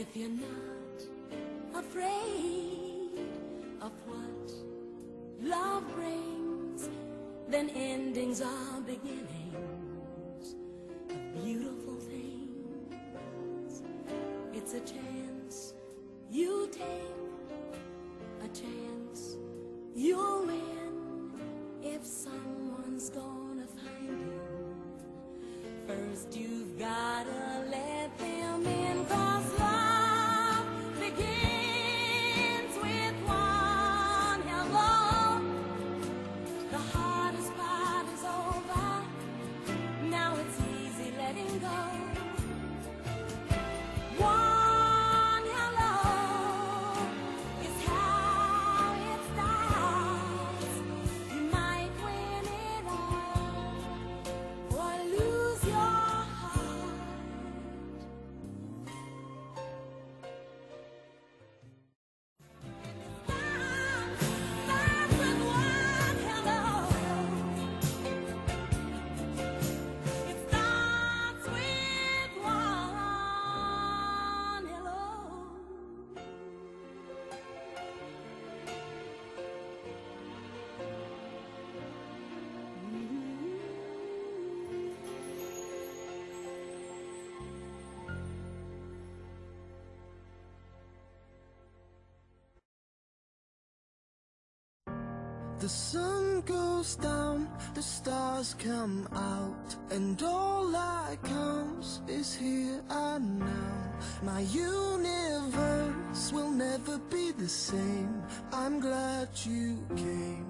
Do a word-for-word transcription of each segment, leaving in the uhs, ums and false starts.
if you're not afraid of what love brings, then endings are beginnings of beautiful things. It's a chance you take, a chance you'll win if someone's gonna find you. First you've gotta let them in, 'cause love begins with one hello. The hardest part is over, now it's easy letting go. One hello is how it starts. You might win it all or lose your heart. Starts with one hello. It starts with one hello. The sun goes down, the stars come out, and all that counts is here and now. My universe will never be the same. I'm glad you came.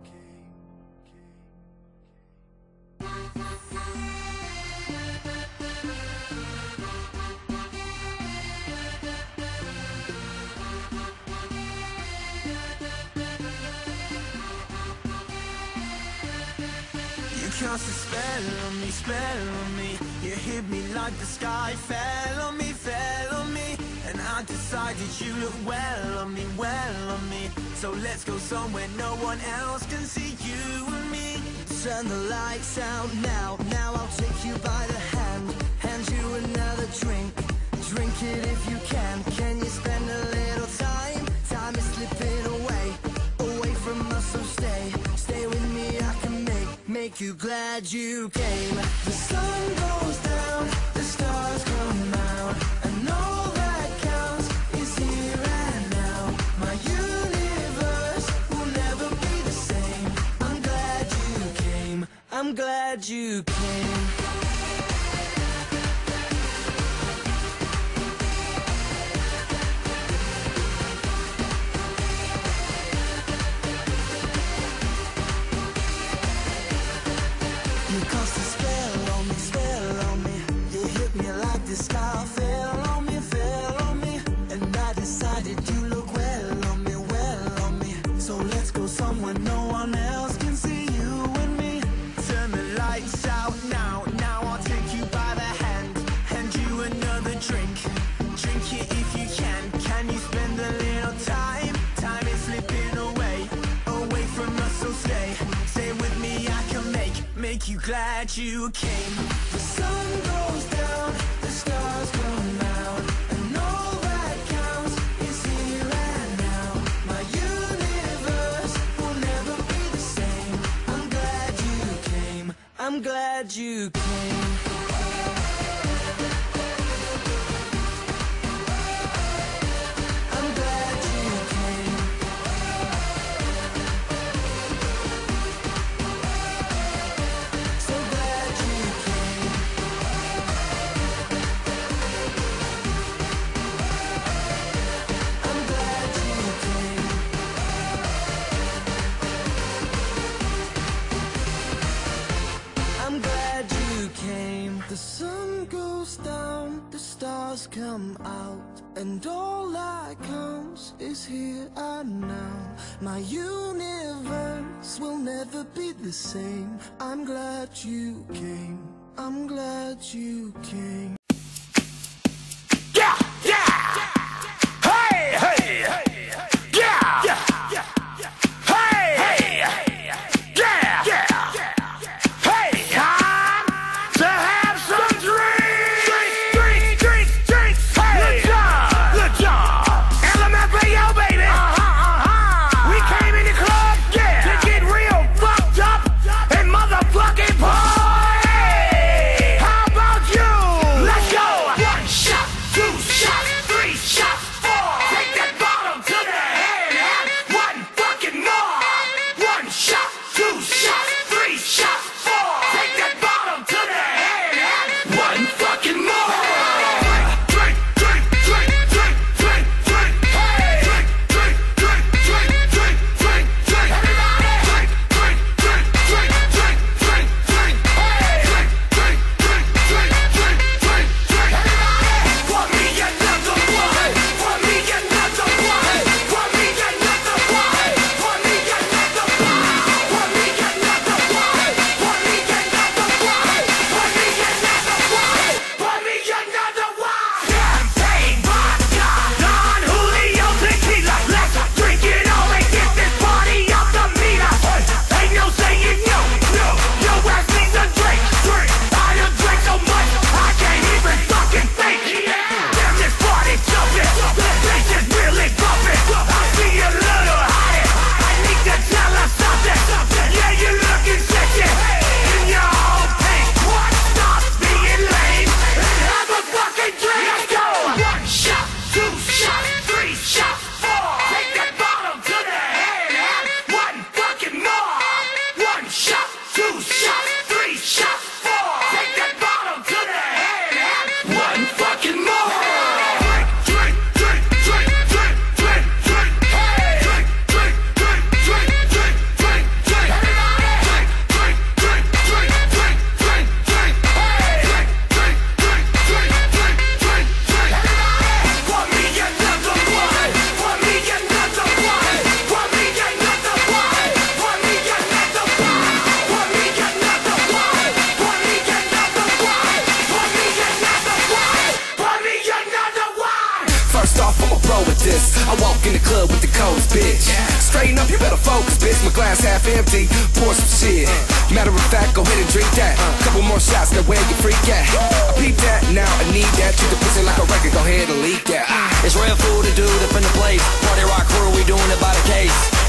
You cast a spell on me, spell on me. You hit me like the sky fell on me, fell on me. And I decided you look well on me, well on me. So let's go somewhere no one else can see you and me. Turn the lights out now, now I'll take you by the hand, hand you another drink, drink it if you can. Can you spend a little time? Time is slipping away, away from us, so stay, stay with me, I can make, make you glad you came. The sun goes down, the stars come out, and all that counts is here and now. My universe will never be the same. I'm glad you came, I'm glad you came. You cast a spell on me, spell on me. You hit me like the sky fell on me, fell on me. And I decided you look well on me, well on me. So let's go somewhere no one else can see you and me. Turn the lights out now, now I'll take you by the hand, hand you another drink, drink it if you can. Can you spend a little time? Time is slipping away, away from us, so stay, stay with me, I can make, make you glad you came. The sun goes down, the stars come out, and all that counts is here and now. My universe will never be the same. I'm glad you came, I'm glad you came. I'm glad you came. So glad you came. I'm glad you came. I'm glad you came. The sun goes down, the stars come out, and all that counts is here and now. My universe will never be the same. I'm glad you came. I'm glad you came. Yeah, yeah, hey, hey, hey, yeah, yeah, hey, hey, yeah, yeah, hey, time to have some drink, drink, drink, drink, drink, hey, good job. focus, bitch, my glass half empty. Pour some shit. Matter of fact, go ahead and drink that. Couple more shots, now where you freak at? I peep that, now I need that. Treat the pussy like a record, go ahead and leak that. Ah. It's real food to do, the finna place. Party rock crew, we doing it by the case.